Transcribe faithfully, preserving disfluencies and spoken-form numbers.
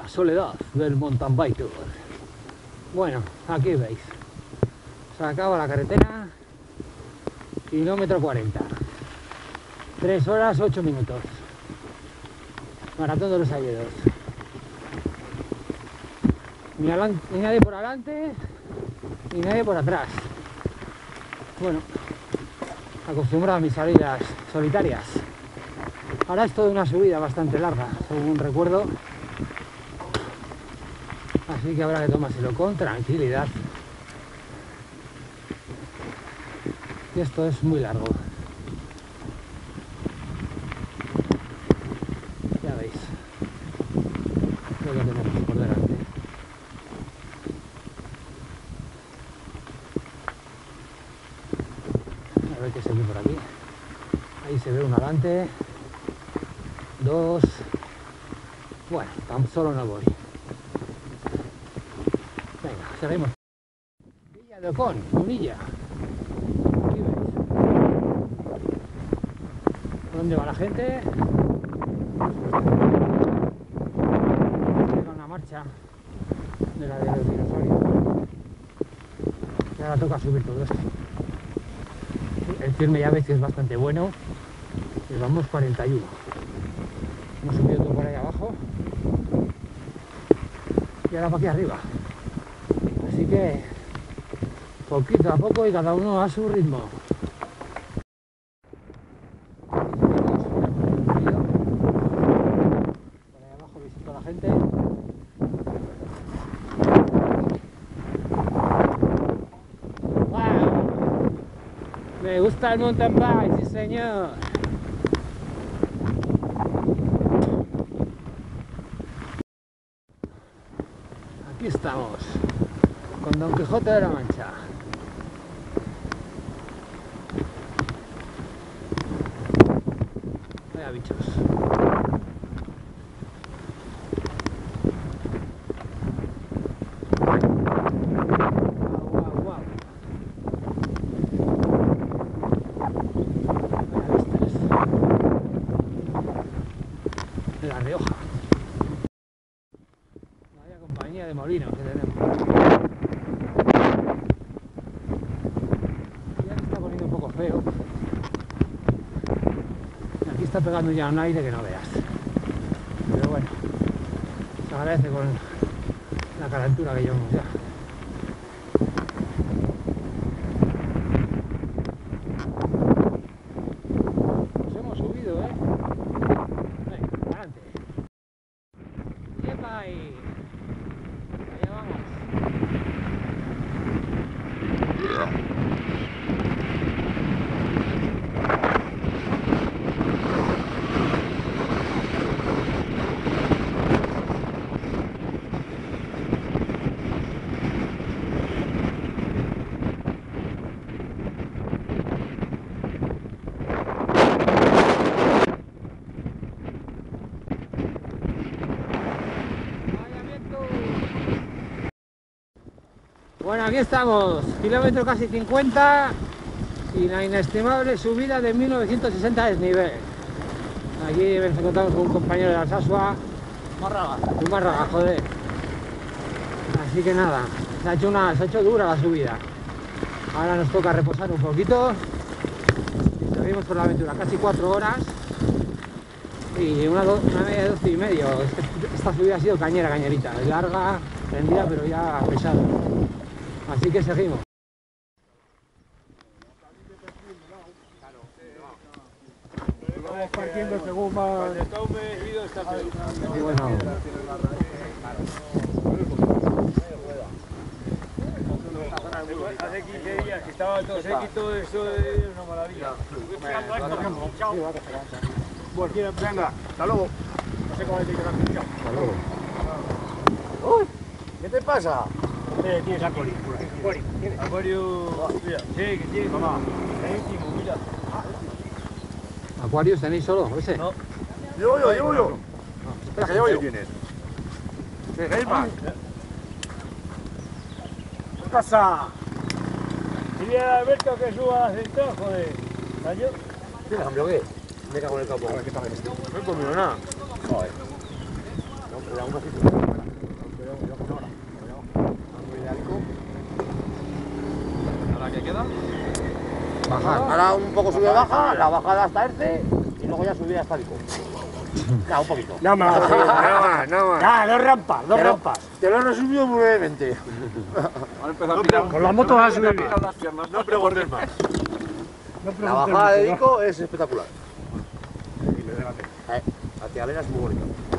soledad del mountain bike tour. Bueno, aquí veis, se acaba la carretera, kilómetro cuarenta, tres horas ocho minutos, maratón de los Alledos. Ni, ni nadie por adelante ni nadie por atrás. Bueno, acostumbrado a mis salidas solitarias. Ahora es toda una subida bastante larga, según recuerdo, así que habrá que tomárselo con tranquilidad. Y esto es muy largo. Ya veis lo que tenemos por delante. A ver qué se ve por aquí. Ahí se ve un adelante, dos. Bueno, tan solo no voy. Venga, seguimos. Villa de Ocón, Munilla. Aquí veis. ¿Dónde va la gente? Llega una marcha de la de los dinosaurios. Y ahora toca subir todo esto. El firme ya veis que es bastante bueno. Y vamos cuarenta y uno. Hemos subido todo por ahí abajo. Y ahora para aquí arriba. Así que poquito a poco y cada uno a su ritmo. Por ahí abajo visito a la gente. ¡Wow! Me gusta el mountain bike, sí señor. Aquí estamos, con Don Quijote de la Mancha. Vaya bichos. Guau, guau, guau. Vaya vistas. De La Rioja. Vaya compañía de molinos que tenemos. Ya se está poniendo un poco feo. Aquí está pegando ya un aire que no veas. Pero bueno, se agradece con la calentura que llevamos ya. Nos hemos subido, ¿eh? Venga, adelante. ¡Yepa ahí! Allá vamos. Bueno, aquí estamos, kilómetro casi cincuenta y la inestimable subida de mil novecientos sesenta de desnivel. Aquí nos encontramos con un compañero de Alsasua, Márraga, un Márraga, joder. Así que nada, se ha hecho, una, se ha hecho dura la subida. Ahora nos toca reposar un poquito y seguimos por la aventura, casi cuatro horas y una, do, una media de doce y medio. Esta subida ha sido cañera, cañerita, larga, tendida, pero ya pesada. Así que seguimos. Vamos partiendo según más. Y bueno, hace quince días que estaba todo sequito, eso es una maravilla. Venga, hasta luego. No sé cómo decir que no. hasta luego. Uy, ¿qué te pasa? Eh, tienes acuario por ahí. Acuario, ¿tienes? Acuario, mira, sí, que tiene, mamá. Es íntimo, mira. ¿Acuarios tenéis solo ese? No. Llevo yo, llevo yo. No, espera, Que llevo yo. tienes? ¿Qué Gaiman? ¿Qué pasa? Dile a Alberto que suba al centro, joder. ¿Tallo? Tienes hambre o qué? Me cago en el campo. A ver qué tal es esto. No he comido nada. Joder. No, pero un ratito. Ahora un poco sube baja, la bajada hasta Erce y luego ya subida hasta Vico. Ya, un poquito. Nada más. Nada más, nada más. Ah, dos rampas, dos Pero- rampas. Te lo he resumido muy brevemente. Han empezado a tirar. Con la moto vas a subir bien. las piernas. No preguntes más. No La preguntes bajada de mucho, Vico es espectacular. Eh, hacia Alena es muy bonito.